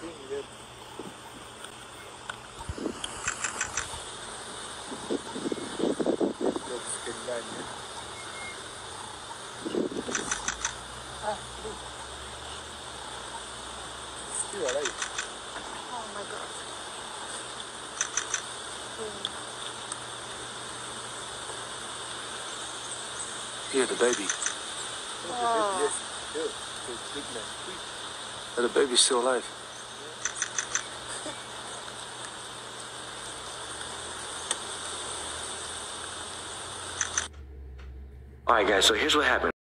finger. Looks good, man. Look. Still alive. Oh my God. Here, the baby. Oh. Yes, yeah. So big man. Quick. The baby's still alive. Alright guys, so here's what happened.